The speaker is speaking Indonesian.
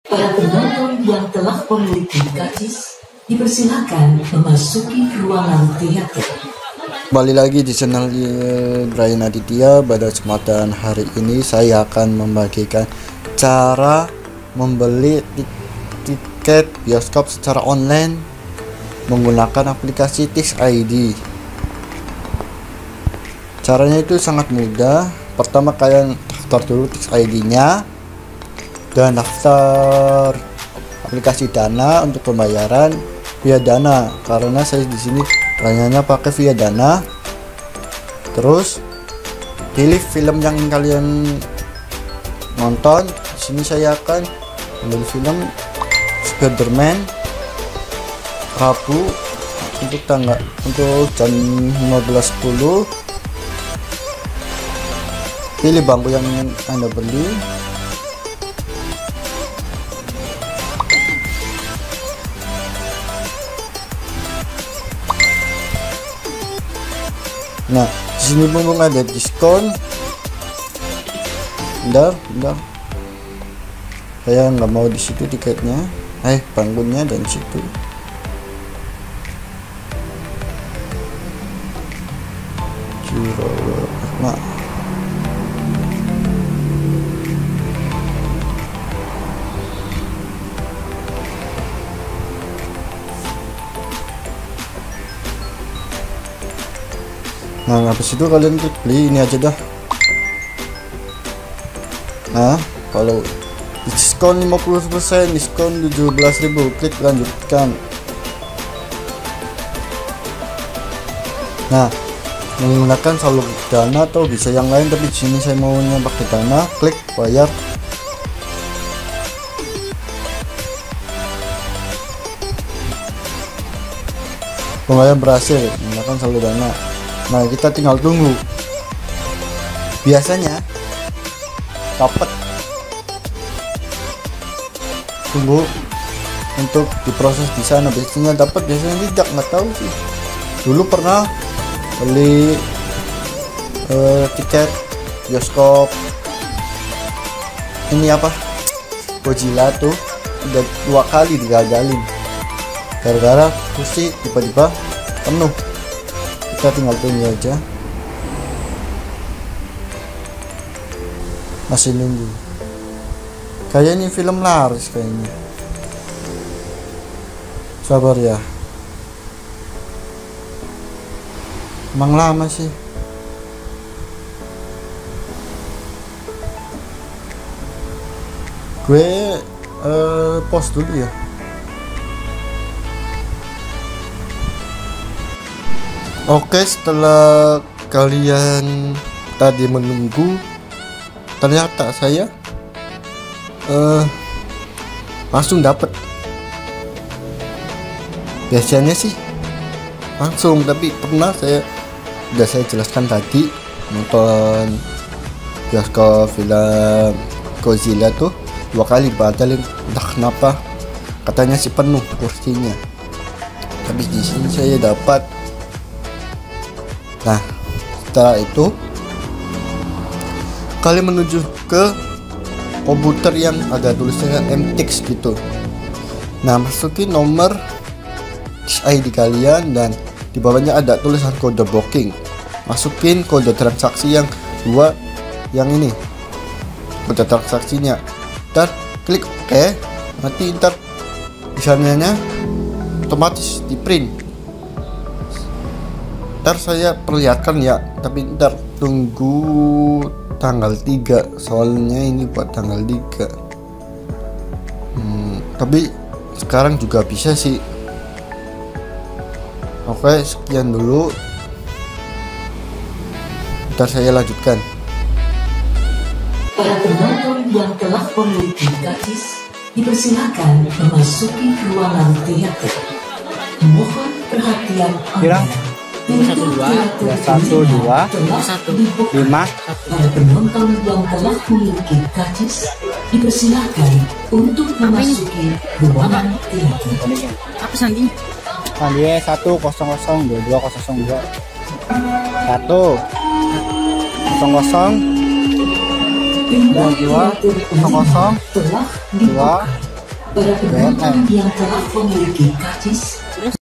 Para penonton yang telah memiliki karcis dipersilakan memasuki ruangan teater. Kembali lagi di channel Brian Aditya. Pada kesempatan hari ini saya akan membagikan cara membeli tiket bioskop secara online menggunakan aplikasi Tix ID. Caranya itu sangat mudah. Pertama kalian daftar dulu Tix ID-nya dan daftar aplikasi Dana untuk pembayaran via Dana, karena saya di sini banyaknya pakai via Dana. Terus pilih film yang ingin kalian nonton. Di sini saya akan ambil film Spider-Man Rabu untuk jam 15.10. Pilih bangku yang Anda beli. Nah, di sini mumpung ada diskon. Bentar. Saya nggak mau di situ tiketnya. Bangkunya dan situ. Nah, habis itu kalian klik beli ini aja dah. Nah, kalau diskon 50%, diskon 17.000, klik lanjutkan. Nah, menggunakan saldo Dana atau bisa yang lain, tapi di sini saya maunya pakai Dana. Klik bayar. Pembayaran berhasil menggunakan saldo Dana. Nah, kita tinggal tunggu. Biasanya dapat. Tunggu untuk diproses di sana. Biasanya dapat, biasanya tidak, nggak tahu sih. Dulu pernah beli tiket bioskop ini Godzilla tuh udah 2 kali digagalin gara-gara kursi tiba-tiba penuh. Kita tinggal tunggu aja, masih nunggu. Kayak ini film laris kayaknya. Sabar ya, emang lama sih. Gue post dulu ya. Oke, setelah kalian tadi menunggu, ternyata saya langsung dapat. Biasanya sih langsung, tapi pernah saya jelaskan tadi, nonton bioskop film Godzilla tuh 2 kali dibatalin, entah kenapa, katanya sih penuh kursinya. Tapi di sini saya dapat. Nah, setelah itu kalian menuju ke komputer yang ada tulisannya MTix gitu. Nah, masukin nomor ID kalian dan di bawahnya ada tulisan kode booking. Masukin kode transaksi yang 2, yang ini kode transaksinya. Ntar klik OK. Nanti ntar di sananya otomatis di print. Ntar saya perlihatkan ya, tapi ntar tunggu tanggal 3, soalnya ini buat tanggal 3. Tapi sekarang juga bisa sih. Oke, sekian dulu, ntar saya lanjutkan. Para penonton yang telah memiliki karcis dipersilakan memasuki ruangan teater. Mohon perhatian Anda. 1, 2, 5. Para penonton yang telah memiliki karcis dipersilakan untuk memasuki ruangan teater. Apa sandi? Sandi 100 2202 100 22 00 2 Para penonton yang telah memiliki karcis, Terus